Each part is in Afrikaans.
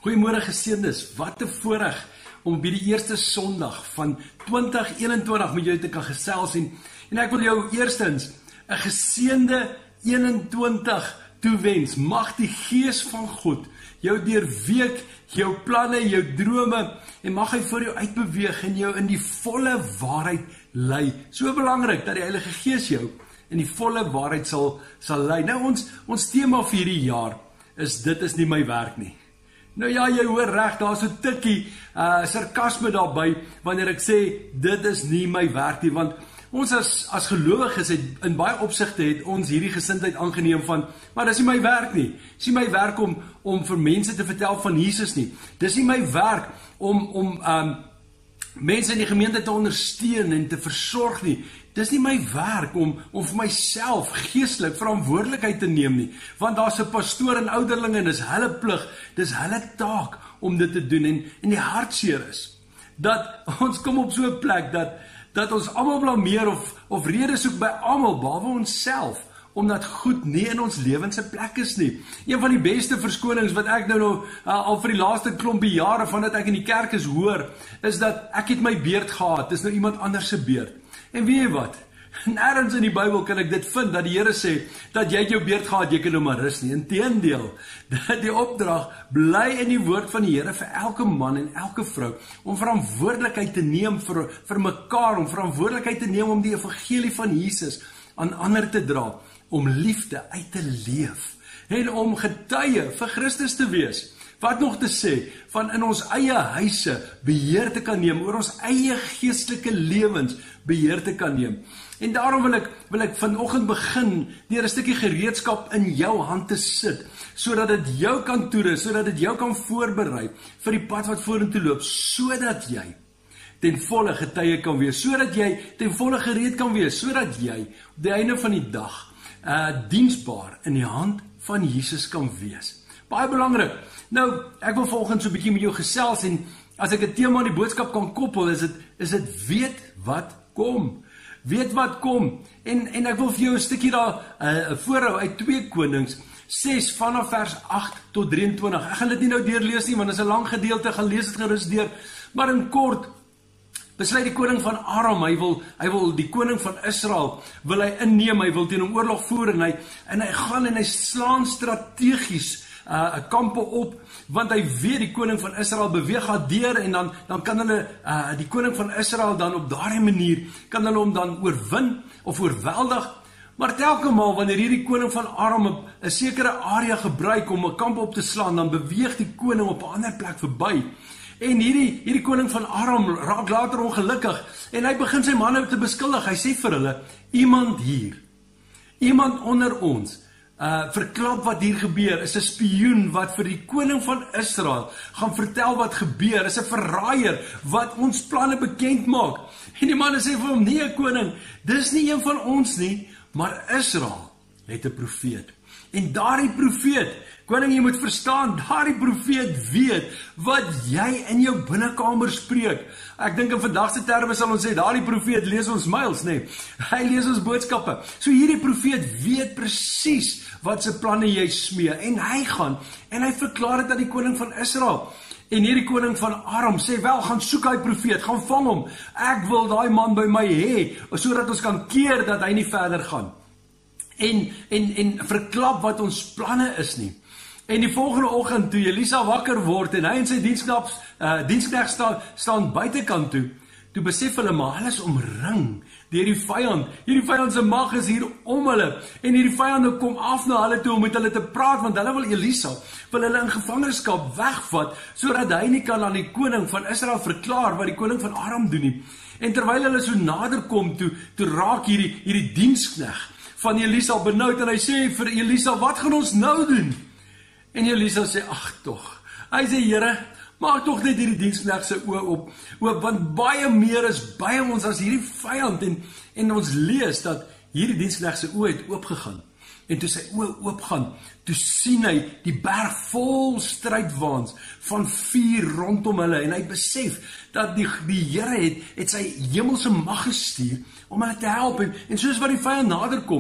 Goeiemôre geseëndes, wat 'n voorreg om by die eerste Sondag van 2021 met jou te kan gesels en ek wil jou eerstens 'n geseënde 21 toewens. Mag die Gees van God jou deurweek, jou planne, jou drome en mag hy vir jou uitbeweeg en jou in die volle waarheid lei. So belangrik dat die Heilige Gees jou in die volle waarheid sal lei. Nou ons tema vir hierdie jaar is dit is nie my werk nie. Nou ja, jy hoor reg, daar's so 'n tikkie sarkasme daarby wanneer ek sê dit is nie my werk nie, want ons as gelowiges het in baie opsigte het ons hierdie gesindheid aangeneem van, maar dis nie my werk nie. Dis nie my werk om vir mense te vertel van Jesus nie. Dis nie my werk om mense in die gemeente te ondersteun en te versorg nie. Dis nie my werk om vir myself geestelik verantwoordelikheid te neem nie, want daar's 'n pastoor en ouderlinge en dis hulle plig, dis hulle taak om dit te doen en die hartseer is dat ons kom op so 'n plek dat ons almal blameer of redes soek by almal behalwe onsself omdat goed nie in ons lewens se plek is nie. Een van die beste verskonings wat ek nou al vir die laaste klompie jare vandat ek in die kerk is hoor, is dat ek het my beerd gehad, dis nou iemand anders se beerd. En weet jy wat? Nêrens in die Bybel kan ek dit vind dat die Here sê dat jy het jou beerd gehad, jy kan nou maar rus nie. Inteendeel, dat die opdrag bly in die woord van die Here vir elke man en elke vrou om verantwoordelikheid te neem vir mekaar, om verantwoordelikheid te neem om die evangelie van Jesus aan ander te dra, om liefde uit te leef en om getuie vir Christus te wees. Wat nog te sê, van in ons eie huise beheer te kan neem, oor ons eie geestelike lewens beheer te kan neem. En daarom wil ek vanoggend begin deur 'n stukkie gereedskap in jou hand te sit, sodat dit jou kan toerus, sodat dit jou kan voorberei vir die pad wat vorentoe loop, sodat jy ten volle getuie kan wees, sodat jy ten volle gereed kan wees, sodat jy op die einde van die dag diensbaar in die hand van Jesus kan wees. Baie belangrik. Nou, ek wil volgens so 'n bietjie met jou gesels en as ek 'n tema aan die boodskap kan koppel, is dit weet wat kom. Weet wat kom. En ek wil vir jou 'n stukkie daar voorhou uit 2 Konings 6 vanaf vers 8 tot 23. Ek gaan dit nie nou deurlees nie, want dit is 'n lang gedeelte, gaan lees dit gerus deur. Maar in kort besluit die koning van Aram, hy wil die koning van Israel wil hy inneem, hy wil teen hom oorlog voer en hy gaan en hy slaan strategies kampe op, want hy weet die koning van Israel beweeg deur en dan kan hulle die koning van Israel dan op daardie manier kan hulle hom dan oorwin of oorweldig. Maar telke maal wanneer hierdie koning van Aram 'n sekere area gebruik om 'n kamp op te slaan, dan beweeg die koning op 'n ander plek verby. En hierdie koning van Aram raak later ongelukkig en hy begin sy manne te beskuldig. Hy sê vir hulle, iemand onder ons verklap wat hier gebeur, is 'n spioen wat vir die koning van Israel gaan vertel wat gebeur, is 'n verraaier wat ons planne bekend maak. En die manne sê vir hom, nee koning, dis nie een van ons nie, maar Israel het 'n profeet. En daardie profeet, koning, jy moet verstaan, daardie profeet weet wat jy in jou binnekamer spreek. Ek dink in vandag se terme sal ons sê, daardie profeet lees ons mails, nee. Hy lees ons boodskappe. So hierdie profeet weet presies wat se planne jy smee. En hy gaan, en hy verklaar dit aan die koning van Israel. En hierdie koning van Aram sê, wel, gaan soek hy profeet, gaan vang hom. Ek wil daai man by my hê, sodat ons kan keer dat hy nie verder gaan. En verklap wat ons planne is nie. En die volgende oggend toe Elisa wakker word en hy en sy diensknegt staan buitekant toe besef hulle maar hulle is omring deur die vyand. Hierdie vyand se mag is hier om hulle en hierdie vyande kom af na hulle toe om met hulle te praat want hulle wil Elisa hulle in gevangenskap wegvat sodat hy nie kan aan die koning van Israel verklaar wat die koning van Aram doen nie. En terwyl hulle so nader kom toe raak hierdie diensknegt van Elisa benoud en hy sê vir Elisa, wat gaan ons nou doen? En Elisa sê, ag tog. Hy sê, Here, maak tog net hierdie diensknegt se oë oop, want baie meer is by ons as hierdie vyand. En ons lees dat hierdie diensknegt se oë het oopgegaan. En toe sy oë oopgaan, toe sien hy die berg vol strydwaans van vuur rondom hulle. En hy besef dat die Here het sy hemelse mag gestuur om hulle te help. En soos wat die vyand nader kom,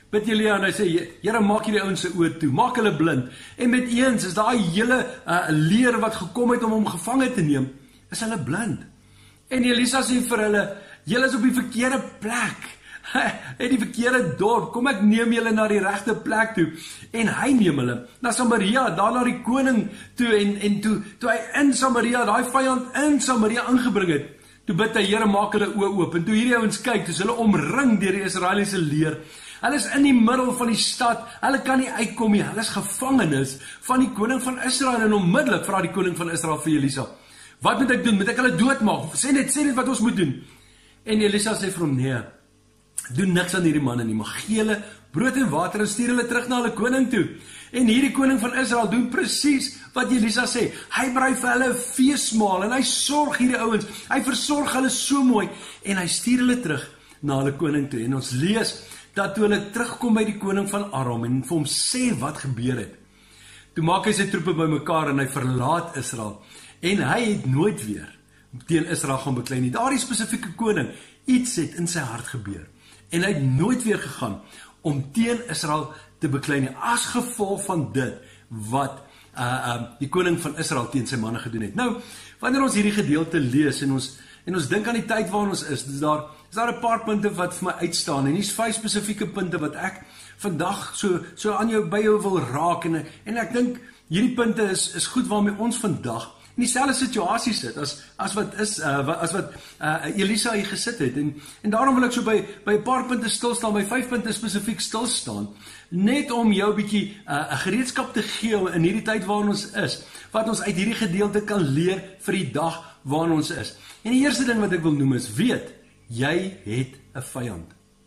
bid Elia en hy sê, Here, maak hierdie ouens se oë toe, maak hulle blind. En met eens is daai hele leer wat gekom het om hom gevange te neem, is hulle blind. En Elisa sê vir hulle, julle is op die verkeerde plek. In die verkeerde dorp, kom ek neem julle na die regte plek toe. En hy neem hulle na Samaria, daar na die koning toe, en toe hy in Samaria, daai vyand in Samaria ingebring het, toe bid hy, Here, maak hulle oë oop. En toe hierdie ouens kyk, toe is hulle omring deur die Israeliese leer. Hulle is in die middel van die stad, hulle kan nie uitkom nie, hulle is gevangenes van die koning van Israel, en onmiddellik vra die koning van Israel vir Elisa, wat moet ek doen? Moet ek hulle doodmaak? Sê net wat ons moet doen. En Elisa sê vir hom, nee, doen niks aan hierdie manne nie, maar gee hulle brood en water en stuur hulle terug na hulle koning toe. En hierdie koning van Israel doen presies wat Elisa sê. Hy berei vir hulle 'n feesmaal en hy sorg hierdie ouens. Hy versorg hulle so mooi en hy stuur hulle terug na hulle koning toe. En ons lees dat toe hulle terugkom by die koning van Aram en vir hom sê wat gebeur het, toe maak hy sy troepe bymekaar en hy verlaat Israel. En hy het nooit weer teen Israel gaan beklei nie. Daardie spesifieke koning, iets het in sy hart gebeur. En hy het nooit weer gegaan om teen Israel te beklei nie, as gevolg van dit wat die koning van Israel teen sy manne gedoen het. Nou, wanneer ons hierdie gedeelte lees en ons dink aan die tyd waarin ons is daar 'n paar punte wat vir my uitstaan en hier's 5 spesifieke punte wat ek vandag so aan jou by jou wil raak en ek dink hierdie punte is goed waarmee ons vandag in dieselfde situasie sit as wat Elisa hier gesit het en daarom wil ek so by 'n paar punte stil staan, by 5 punte spesifiek stil staan, net om jou 'n bietjie 'n gereedskap te gee in hierdie tyd waarin ons is, wat ons uit hierdie gedeelte kan leer vir die dag waarin ons is. En die eerste ding wat ek wil noem is, weet, jy het 'n vyand.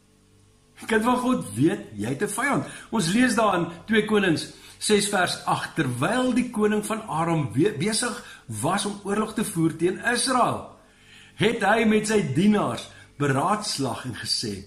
Kind van God, weet, jy het 'n vyand. Ons lees daar in 2 Konings 6 vers 8, terwyl die koning van Aram besig was om oorlog te voer teen Israel, het hy met sy dienaars beraadslag en gesê,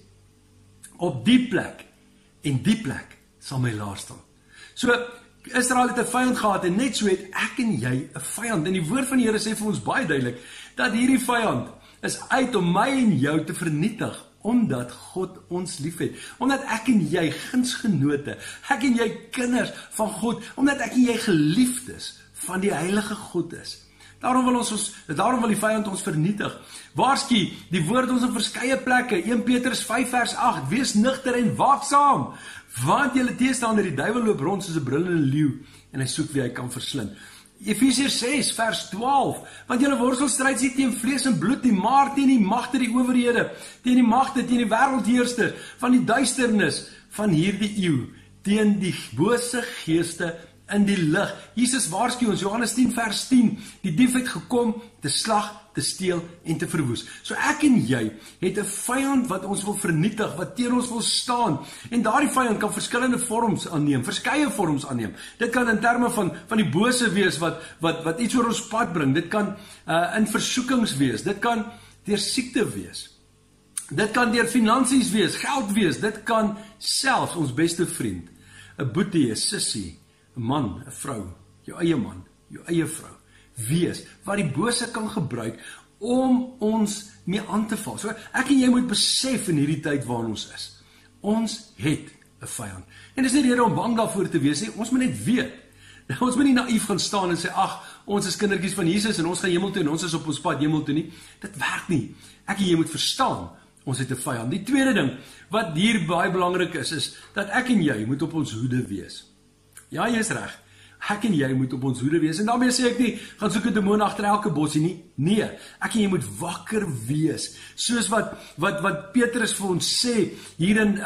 op die plek en die plek sal my laar staan. So, Israel het 'n vyand gehad en net so het ek en jy 'n vyand. En die woord van die Here sê vir ons baie duidelik, dat hierdie vyand is uit om my en jou te vernietig, omdat God ons liefhet, omdat ek en jy gunsgenote, ek en jy kinders van God, omdat ek en jy geliefdes van die heilige God is. Daarom wil die vyand ons vernietig. Waarsku die woord ons in verskeie plekke, 1 Petrus 5 vers 8, wees nugter en waaksaam, want julle teestander die duiwel loop rond soos 'n brullende leeu en hy soek wie hy kan verslind. Efesiërs 6 vers 12, want julle worstelstryd is nie teen vlees en bloed nie, maar teen die magte, die owerhede, teen die magte, teen die wêreldheersters van die duisternis van hierdie eeu, teen die bose geeste in die lig. Jesus waarsku ons, Johannes 10 vers 10, die dief het gekom te slag, te steel en te verwoes. So ek en jy het 'n vyand wat ons wil vernietig, wat teen ons wil staan. En daardie vyand kan verskillende vorms aanneem, verskeie vorms aanneem. Dit kan in terme van die bose wees wat iets oor ons pad bring. Dit kan in versoekings wees. Dit kan deur siekte wees. Dit kan deur finansies wees, geld wees. Dit kan selfs ons beste vriend, 'n boetie, 'n sussie, 'n man, 'n vrou, jou eie man, jou eie vrou wees, wat die bose kan gebruik om ons mee aan te val. So ek en jy moet besef in hierdie tyd waarin ons is, ons het 'n vyand. En dis nie rede om bang daarvoor te wees nie, ons moet net weet. Ons moet nie naïef gaan staan en sê, ag, ons is kindertjies van Jesus en ons gaan hemel toe en ons is op ons pad hemel toe nie. Dit werk nie. Ek en jy moet verstaan, ons het 'n vyand. Die tweede ding wat hier baie belangrik is dat ek en jy moet op ons hoede wees. Ja, jy is reg. Ek en jy moet op ons hoede wees. En daarmee sê ek nie, gaan soek 'n demoon agter elke bosie nie. Nee, ek en jy moet wakker wees. Soos wat Petrus vir ons sê, hier in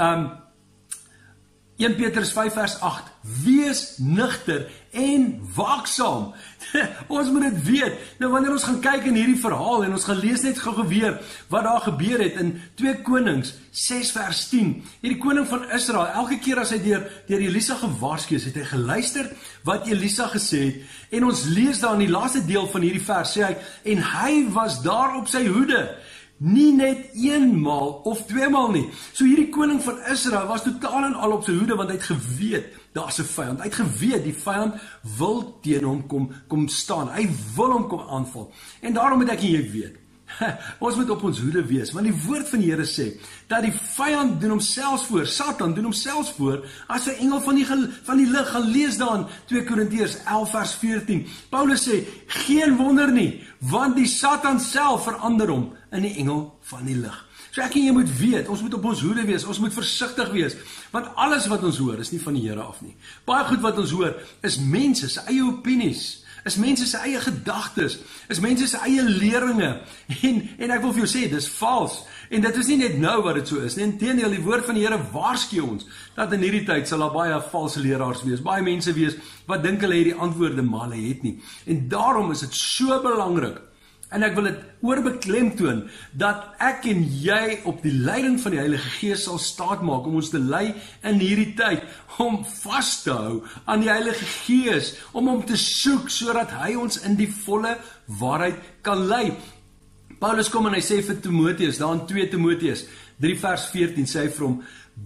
1 Petrus 5 vers 8, wees nugter en waaksaam. Ons moet dit weet. Nou wanneer ons gaan kyk in hierdie verhaal en ons gaan lees net gou weer wat daar gebeur het in 2 Konings 6 vers 10. Hierdie koning van Israel, elke keer as hy deur Elisa gewaarsku is, het hy geluister wat Elisa gesê het. En ons lees daar in die laaste deel van hierdie vers sê hy, en hy was daar op sy hoede. Nie net 1 maal of 2 maal nie. So hierdie koning van Israel was totaal en al op sy hoede, want hy het geweet, daar's 'n vyand. Hy het geweet, die vyand wil teen hom kom staan. Hy wil hom kom aanval. En daarom moet ek en jy weet, Ons moet op ons hoede wees, want die woord van die Here sê, dat die vyand doen homself voor, Satan doen homself voor, as 'n engel van die lig. Gaan lees daar in 2 Korintiërs 11 vers 14. Paulus sê, geen wonder nie, want die Satan self verander hom in die engel van die lig. So ek en jy moet weet, ons moet op ons hoede wees, ons moet versigtig wees, want alles wat ons hoor is nie van die Here af nie. Baie goed wat ons hoor is mense se eie opinies, is mense se eie gedagtes, is mense se eie leringe, en ek wil vir jou sê, dis vals, en dit is nie net nou wat dit so is, inteendeel, die woord van die Here waarsku ons, dat in hierdie tyd sal daar baie valse leraars wees, baie mense wees, wat dink hulle het die antwoorde, maar hulle het nie, en daarom is dit so belangrik, en ek wil dit oorbeklemtoon, dat ek en jy op die leiding van die Heilige Gees sal staatmaak, om ons te lei in hierdie tyd, om vas te hou aan die Heilige Gees, om hom te soek, sodat hy ons in die volle waarheid kan lei. Paulus kom en hy sê vir Timoteus, daar in 2 Timoteus 3 vers 14, sê hy vir hom,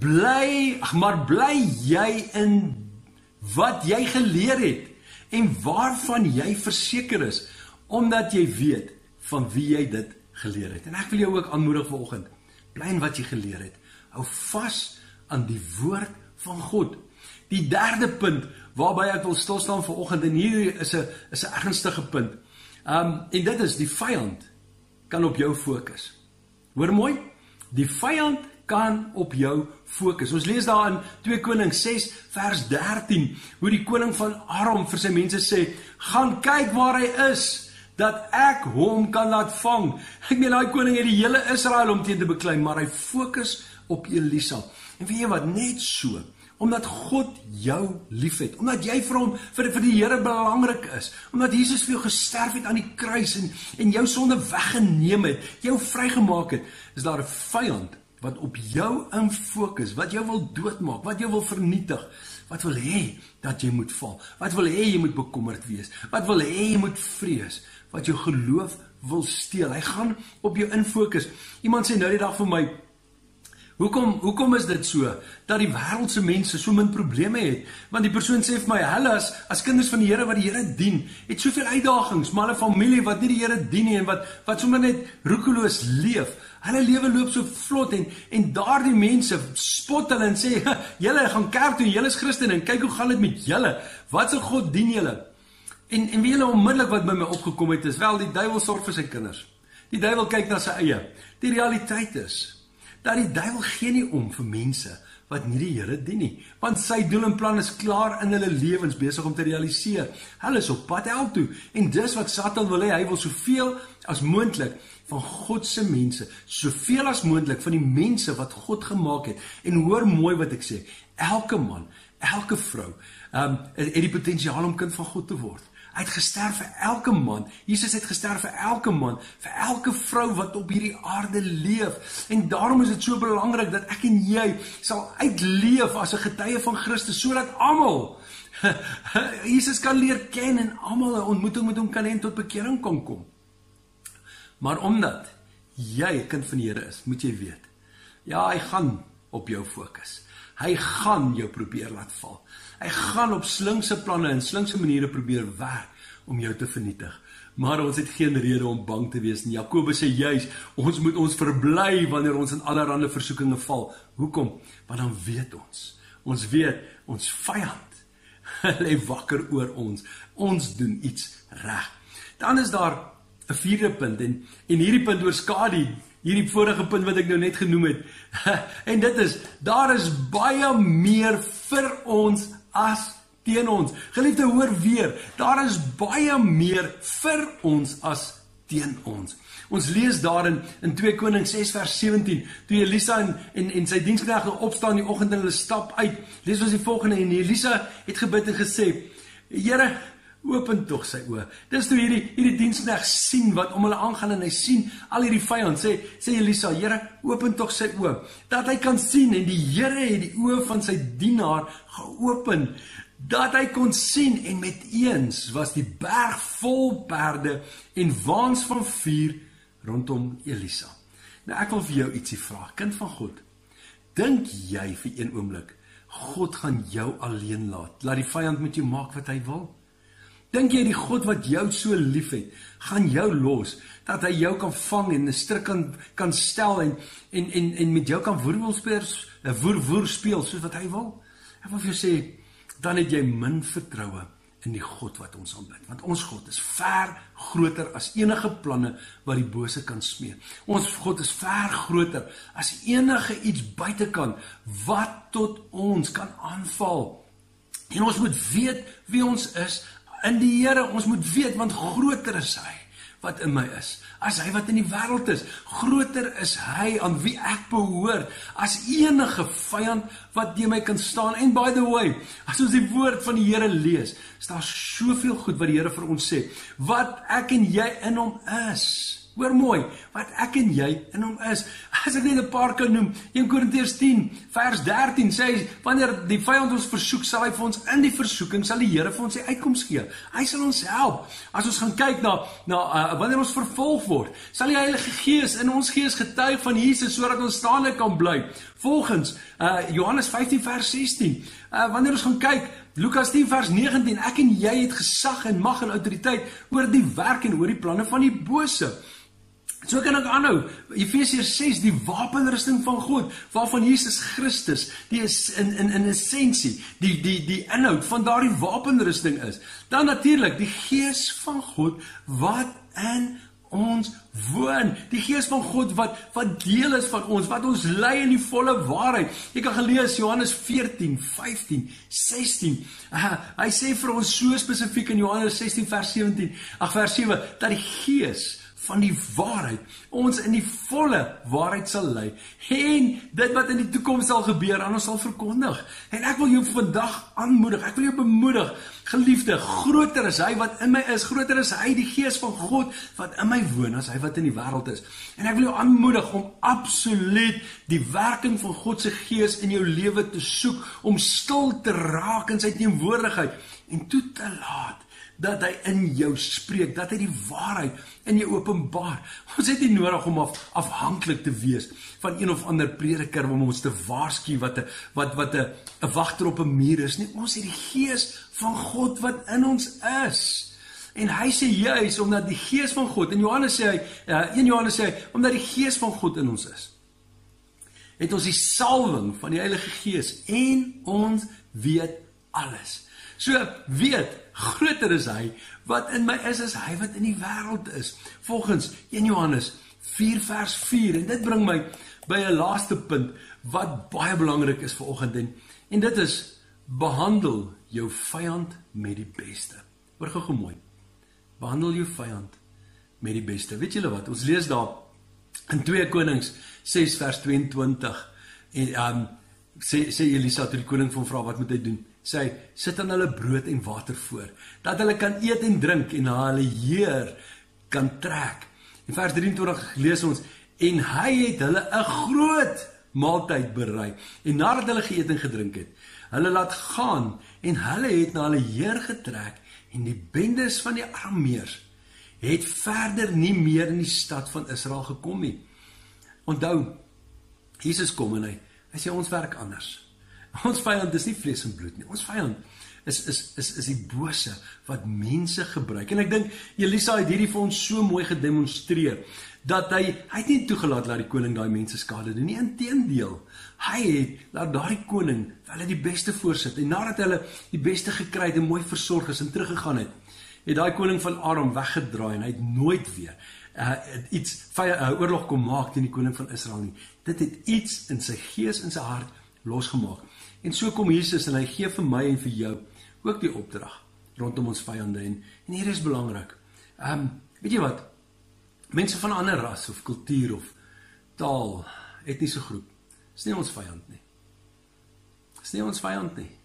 bly jy in wat jy geleer het, en waarvan jy verseker is, omdat jy weet van wie jy dit geleer het. En ek wil jou ook aanmoedig vanoggend, bly in wat jy geleer het. Hou vas aan die woord van God. Die derde punt, waarby ek wil stilstaan vanoggend, en hier is 'n ernstige punt, en dit is, die vyand kan op jou fokus. Hoor mooi, die vyand kan op jou fokus. Ons lees daar in 2 Konings 6 vers 13, hoe die koning van Aram vir sy mense sê, gaan kyk waar hy is, dat ek hom kan laat vang. Ek meen, daai koning het die hele Israel om teen te beklei, maar hy fokus op Elisa. En weet jy wat, net so, omdat God jou lief het, omdat jy vir hom, vir die Here belangrik is, omdat Jesus vir jou gesterf het aan die kruis, en jou sonde weggeneem het, jou vrygemaak het, is daar 'n vyand, wat op jou in fokus, wat jou wil doodmaak, wat jou wil vernietig, wat wil hê dat jy moet val, wat wil hê jy moet bekommerd wees, wat wil hê jy moet vrees, wat jou geloof wil steel. Hy gaan op jou infokus. Iemand sê nou die dag vir my, hoekom is dit so, dat die wêreldse mense so min probleme het? Want die persoon sê vir my, hulle as kinders van die Here wat die Here dien, het soveel uitdagings, maar hulle familie wat nie die Here dien nie, en wat sommer net roekeloos leef, hulle lewe loop so vlot, en daardie mense spot hulle en sê, julle gaan kerk toe, julle is Christen, en kyk hoe gaan dit met julle, wat se God dien julle? En wie julle onmiddellik wat by my opgekom het is, wel, die duiwel sorg vir sy kinders. Die duiwel kyk na sy eie. Die realiteit is, dat die duiwel gee nie om vir mense wat nie die Here dien nie, want sy doel en plan is klaar in hulle lewens besig om te realiseer. Hulle is op pad hel toe, en dis wat Satan wil hê, hy wil soveel as moontlik van God se mense, soveel as moontlik van die mense wat God gemaak het, en hoor mooi wat ek sê, elke man, elke vrou, het die potensiaal om kind van God te word. Hy het gesterf vir elke man, Jesus het gesterf vir elke man, vir elke vrou wat op hierdie aarde leef, en daarom is dit so belangrik, dat ek en jy sal uitleef as 'n getuie van Christus, sodat almal Jesus kan leer ken, en almal 'n ontmoeting met hom kan hê en tot bekering kan kom. Maar omdat jy 'n kind van die Here is, moet jy weet, ja, hy gaan op jou fokus. Hy gaan jou probeer laat val. Hy gaan op slinkse planne en slinkse maniere probeer werk om jou te vernietig. Maar ons het geen rede om bang te wees nie. Jakobus sê juis, ons moet ons verbly wanneer ons in allerlei versoekinge val. Hoekom? Want dan weet ons weet, ons vyand lê wakker oor ons. Ons doen iets reg. Dan is daar 'n vierde punt, en hierdie punt oorskadu hierdie vorige punt wat ek nou net genoem het. En dit is, daar is baie meer vir ons as teen ons. Geliefde, hoor weer, daar is baie meer vir ons as teen ons. Ons lees daar in 2 Konings 6 vers 17, toe Elisa en sy diensknegte opstaan die oggend en hulle stap uit, lees ons die volgende, en Elisa het gebid en gesê, Here, open tog sy oë. Dis toe hierdie diensknegt sien wat om hulle aangaan, en hy sien al hierdie vyand, sê Elisa, Here, open tog sy oë, dat hy kan sien, en die Here het die oë van sy dienaar geopen, dat hy kon sien, en met eens was die berg vol perde en waans van vuur rondom Elisa. Nou ek wil vir jou ietsie vra, kind van God, dink jy vir een oomblik, God gaan jou alleen laat die vyand met jou maak wat hy wil? Dink jy die God wat jou so lief het, gaan jou los, dat hy jou kan vang en 'n stryk kan stel en met jou kan woer speel soos wat hy wil? Ek wil vir jou sê, dan het jy min vertroue in die God wat ons aanbid. Want ons God is ver groter as enige planne wat die bose kan smee. Ons God is ver groter as enige iets buitekant wat tot ons kan aanval. En ons moet weet wie ons is in die Here. Ons moet weet, want groter is hy wat in my is, as hy wat in die wêreld is. Groter is hy aan wie ek behoort, as enige vyand wat teen my kan staan. En by the way, as ons die woord van die Here lees, is daar soveel goed wat die Here vir ons sê, wat ek en jy in hom is. Hoor mooi, wat ek en jy in hom is. As ek net 'n paar kan noem, 1 Korintiërs 10 vers 13 sê, wanneer die vyand ons versoek, sal hy vir ons in die versoeking, sal die Here vir ons die uitkoms gee. Hy sal ons help. As ons gaan kyk na wanneer ons vervolg word, sal die Heilige Gees in ons gees getuig van Jesus, sodat ons staande kan bly. Volgens Johannes 15 vers 16, wanneer ons gaan kyk, Lukas 10 vers 19, ek en jy het gesag en mag en autoriteit oor die werk en oor die planne van die bose. So kan ek aanhou, Efesiërs 6, die wapenrusting van God, waarvan Jesus Christus, die is in essensie, die inhoud van daardie wapenrusting is. Dan natuurlik, die Gees van God, wat in ons woon. Die Gees van God wat deel is van ons, wat ons lei in die volle waarheid. Jy kan gelees Johannes 14, 15, 16. Hy sê vir ons so spesifiek in Johannes 16 vers 7, dat die Gees van die waarheid ons in die volle waarheid sal lei, en dit wat in die toekoms sal gebeur, aan ons sal verkondig. En ek wil jou vandag aanmoedig, ek wil jou bemoedig, geliefde, groter is hy wat in my is, groter is hy, die Gees van God wat in my woon, as hy wat in die wêreld is. En ek wil jou aanmoedig om absoluut die werking van God se Gees in jou lewe te soek, om stil te raak in sy teenwoordigheid, en toe te laat dat hy in jou spreek, dat hy die waarheid in jou openbaar. Ons het nie nodig om afhanklik te wees van een of ander prediker om ons te waarsku wat 'n wagter op 'n muur is nie. Ons het die Gees van God wat in ons is. En hy sê juis, omdat die Gees van God, in Johannes sê hy, 1 Johannes sê hy, omdat die Gees van God in ons is, het ons die salwing van die Heilige Gees, en ons weet alles. So weet, groter is hy wat in my is, as hy wat in die wêreld is. Volgens 1 Johannes 4 vers 4, en dit bring my by 'n laaste punt, wat baie belangrik is vanoggend, en dit is, behandel jou vyand met die beste. Hoor gou mooi, behandel jou vyand met die beste. Weet julle wat, ons lees daar, in 2 Konings 6 vers 22, en sê Elisa toe die koning van vra, wat moet hy doen? Sê hy, sit aan hulle brood en water voor, dat hulle kan eet en drink, en na hulle heer kan trek. In vers 23 lees ons, en hy het hulle 'n groot maaltyd berei, en nadat hulle geëet en gedrink het, hulle laat gaan, en hulle het na hulle heer getrek, en die bendes van die Arameërs het verder nie meer in die stad van Israel gekom nie. Onthou, Jesus kom en hy sê, ons werk anders. Ons vyand is nie vlees en bloed nie. Ons vyand is die bose wat mense gebruik. En ek dink Elisa het hierdie vir ons so mooi gedemonstreer, dat hy het nie toegelaat dat die koning daai mense skade doen nie. Inteendeel, hy het laat daardie koning hulle die beste voorsit, en nadat hulle die beste gekry het en mooi versorg is en teruggegaan het daai koning van Aram weggedraai, en hy het nooit weer oorlog kom maak teen die koning van Israel nie. Dit het iets in sy gees en sy hart losgemaak. En so kom Jesus, en hy gee vir my en vir jou ook die opdrag rondom ons vyande, en hier is belangrik. Weet jy wat? Mense van 'n ander ras of kultuur of taal, etniese groep, is nie ons vyand nie. Is nie ons vyand nie.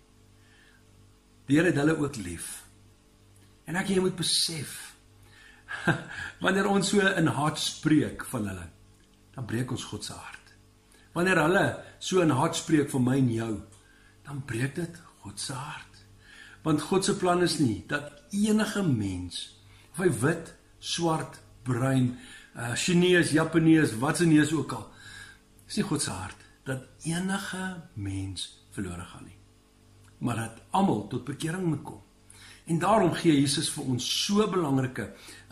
Die Here het hulle ook lief. En ek jy moet besef, wanneer ons so in haat spreek van hulle, dan breek ons God se hart. Wanneer hulle so in haat spreek van my en jou, dan breek dit God se hart. Want God se plan is nie dat enige mens, of hy wit, swart, bruin, Chinees, Japanees, wat se neus ook al, is nie God se hart, dat enige mens verlore gaan nie. Maar dat almal tot bekering moet kom. En daarom gee Jesus vir ons so belangrike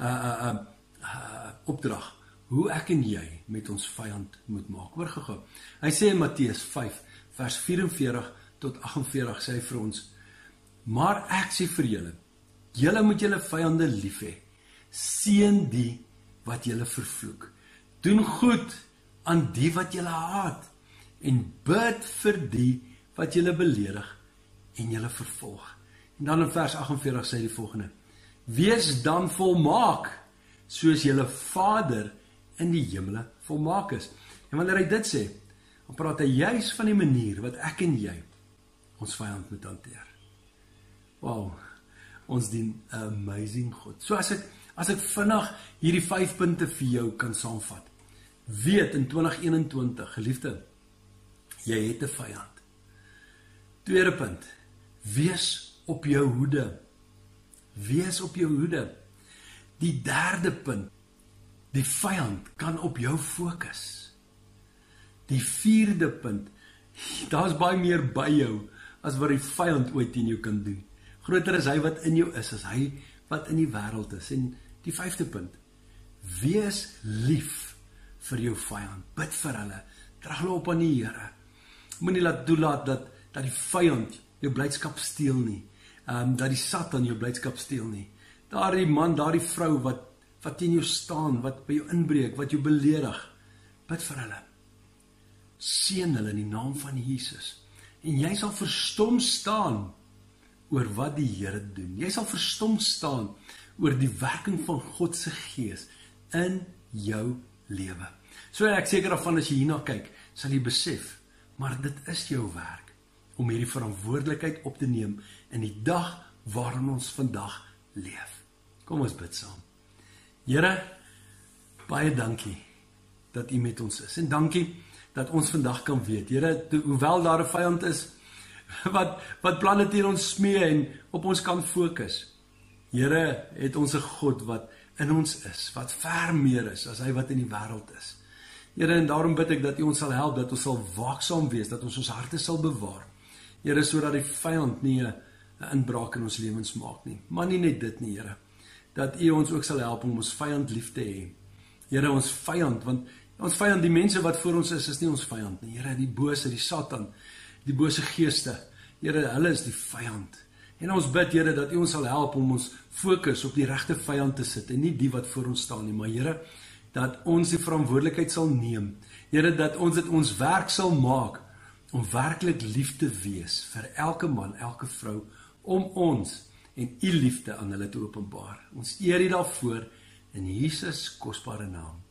opdrag, hoe ek en jy met ons vyand moet maak. Hoor gou. Hy sê in Matteus 5, vers 44 tot 48, sê hy vir ons, maar ek sê vir julle, julle moet julle vyande lief hê, seën die wat julle vervloek, doen goed aan die wat julle haat, en bid vir die wat julle beledig en julle vervolg. En dan in vers 48 sê hy die volgende, wees dan volmaak, soos julle Vader in die hemele volmaak is. En wanneer hy dit sê, dan praat hy juis van die manier wat ek en jy ons vyand moet hanteer. Wow, ons dien 'n amazing God. So as ek vinnig hierdie 5 punte vir jou kan saamvat, weet in 2021, geliefde, jy het 'n vyand. Tweede punt, wees op jou hoede. Wees op jou hoede. Die derde punt, die vyand kan op jou fokus. Die vierde punt, daar is baie meer by jou as wat die vyand ooit teen jou kan doen. Groter is hy wat in jou is, as hy wat in die wêreld is. En die 5de punt, wees lief vir jou vyand. Bid vir hulle, dra hulle op aan die Here. Moenie laat toelaat dat die vyand jou blydskap steel nie. Dat die Satan jou blydskap steel nie. Daardie man, daardie vrou wat teen jou staan, wat by jou inbreek, wat jou beledig, bid vir hulle. Seën hulle in die naam van Jesus. En jy sal verstom staan oor wat die Here doen. Jy sal verstom staan oor die werking van God se Gees in jou lewe. So ek seker daarvan as jy hierna kyk, sal jy besef, maar dit is jou werk om hierdie verantwoordelikheid op te neem in die dag waarin ons vandag leef. Kom ons bid saam. Here, baie dankie dat U met ons is. En dankie dat ons vandag kan weet, Here, hoewel daar 'n vyand is, wat planne teen ons smee en op ons kan fokus. Here, het ons 'n God wat in ons is, wat ver meer is as hy wat in die wêreld is. Here, en daarom bid ek dat U ons sal help, dat ons sal waaksaam wees, dat ons harte sal bewaar. Here, sodat die vyand nie 'n inbraak in ons lewens maak nie. Maar nie net dit nie, Here, dat U ons ook sal help om ons vyand lief te hê. Here, ons vyand, want ons vyand, die mense wat voor ons is nie ons vyand nie. Here, die bose, die Satan, die bose geeste, Here, hulle is die vyand. En ons bid, Here, dat U ons sal help om ons fokus op die regte vyand te sit en nie die wat voor ons staan nie, maar Here, dat ons die verantwoordelikheid sal neem. Here, dat ons dit ons werk sal maak om werklik lief te wees vir elke man, elke vrou, om ons en U liefde aan hulle te openbaar. Ons eer U daarvoor in Jesus kosbare naam.